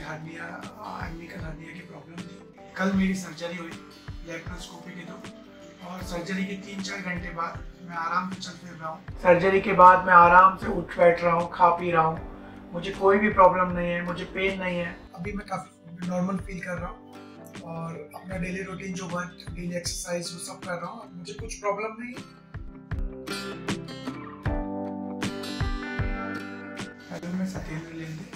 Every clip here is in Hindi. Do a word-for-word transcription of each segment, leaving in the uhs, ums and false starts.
हार्निया एम्बिकल हार्निया की प्रॉब्लम थी। कल मेरी सर्जरी हुई लैप्रोस्कोपी के थ्रू और सर्जरी के तीन चार घंटे बाद मैं आराम से चल फिर रहा हूँ। सर्जरी के बाद मैं आराम से उठ बैठ रहा हूँ, खा पी रहा हूँ, मुझे कोई भी प्रॉब्लम नहीं है, मुझे पेन नहीं है। अभी मैं काफ़ी नॉर्मल फील कर रहा हूँ और अपना डेली रूटीन जो वर्क, डेली एक्सरसाइज वो सब कर रहा हूँ। मुझे कुछ प्रॉब्लम नहीं है। हेलो, मैं सत्येंद्र लेंदे।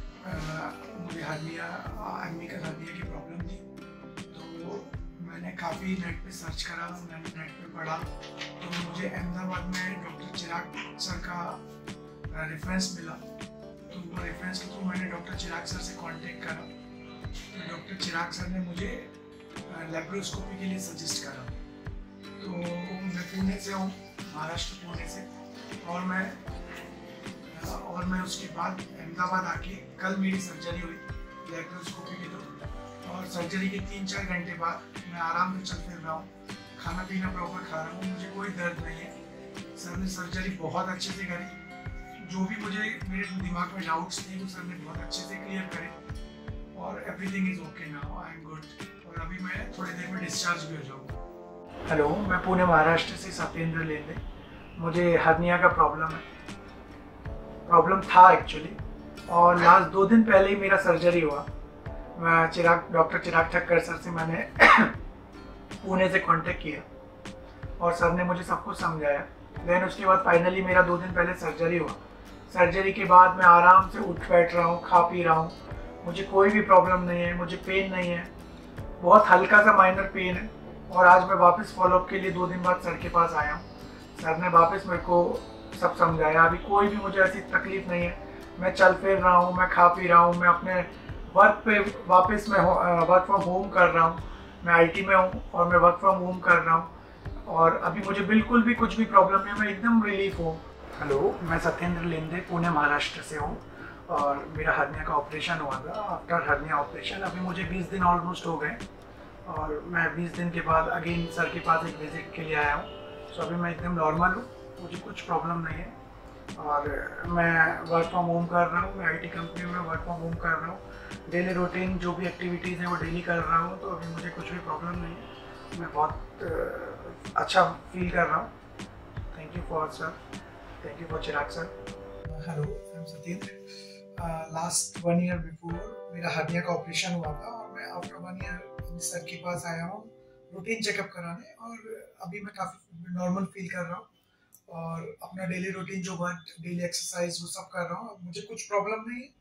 मुझे हार्निया एम्बिकल हार्निया की प्रॉब्लम थी, तो मैंने काफ़ी नेट पे सर्च करा, मैंने नेट पे पढ़ा, तो मुझे अहमदाबाद में डॉक्टर चिराग सर का रेफरेंस मिला। तो वो रेफरेंस के थ्रू मैंने डॉक्टर चिराग सर से कांटेक्ट करा। तो डॉक्टर चिराग सर ने मुझे लैप्रोस्कोपी के लिए सजेस्ट करा। तो मैं पुणे से हूँ, महाराष्ट्र पुणे से, और मैं और मैं उसके बाद अहमदाबाद आके कल मेरी सर्जरी हुई लैप्रोस्कोपी के थ्रू और सर्जरी के तीन चार घंटे बाद मैं आराम से चल फिर रहा हूँ, खाना पीना प्रॉपर खा रहा हूँ, मुझे कोई दर्द नहीं है। सर ने सर्जरी बहुत अच्छे से करी, जो भी मुझे मेरे दिमाग में डाउट्स थे वो सर ने बहुत अच्छे से क्लियर करे और everything is okay now, I am good. और अभी मैं थोड़ी देर में डिस्चार्ज भी हो जाऊँगा। हेलो, मैं पुणे महाराष्ट्र से सत्येंद्र लेंदे। मुझे हर्निया का प्रॉब्लम है, प्रॉब्लम था एक्चुअली, और लास्ट दो दिन पहले ही मेरा सर्जरी हुआ। मैं चिराग डॉक्टर चिराग ठक्कर सर से मैंने पुणे से कांटेक्ट किया और सर ने मुझे सब कुछ समझाया। देन उसके बाद फाइनली मेरा दो दिन पहले सर्जरी हुआ। सर्जरी के बाद मैं आराम से उठ बैठ रहा हूँ, खा पी रहा हूँ, मुझे कोई भी प्रॉब्लम नहीं है, मुझे पेन नहीं है, बहुत हल्का सा माइनर पेन है। और आज मैं वापस फॉलोअप के लिए दो दिन बाद सर के पास आया हूँ। सर ने वापस मेरे को सब समझाया, अभी कोई भी मुझे ऐसी तकलीफ नहीं है, मैं चल फिर रहा हूँ, मैं खा पी रहा हूँ, मैं अपने वर्क पे वापस मैं वर्क फ्रॉम होम कर रहा हूँ। मैं आईटी में हूँ और मैं वर्क फ्रॉम होम कर रहा हूँ और अभी मुझे बिल्कुल भी कुछ भी प्रॉब्लम नहीं है, मैं एकदम रिलीफ हूँ। हेलो, मैं सत्येंद्र लेंदे पुणे महाराष्ट्र से हूँ और मेरा हर्निया का ऑपरेशन हुआ था। आफ्टर हर्निया ऑपरेशन अभी मुझे बीस दिन ऑलमोस्ट हो गए और मैं बीस दिन के बाद अगेन सर के पास एक विजिट के लिए आया हूँ। सो अभी मैं एकदम नॉर्मल हूँ, मुझे कुछ प्रॉब्लम नहीं है और मैं वर्क फ्रॉम होम कर रहा हूँ। मैं आईटी कंपनी में वर्क फ्रॉम होम कर रहा हूँ। डेली रूटीन जो भी एक्टिविटीज़ हैं वो डेली कर रहा हूँ, तो अभी मुझे कुछ भी प्रॉब्लम नहीं है। मैं बहुत अच्छा फील कर रहा हूँ। Thank you for sir, thank you for Chirag sir. Hello, I am Satyendra. Last one year before मेरा हर्निया का ऑपरेशन हुआ था और मैं आफ्टर वन ईयर सर के पास आया हूँ रूटीन चेकअप कराने और अभी मैं काफ़ी नॉर्मल फील कर रहा हूँ और अपना डेली रूटीन जो वर्क, डेली एक्सरसाइज वो सब कर रहा हूँ। मुझे कुछ प्रॉब्लम नहीं है।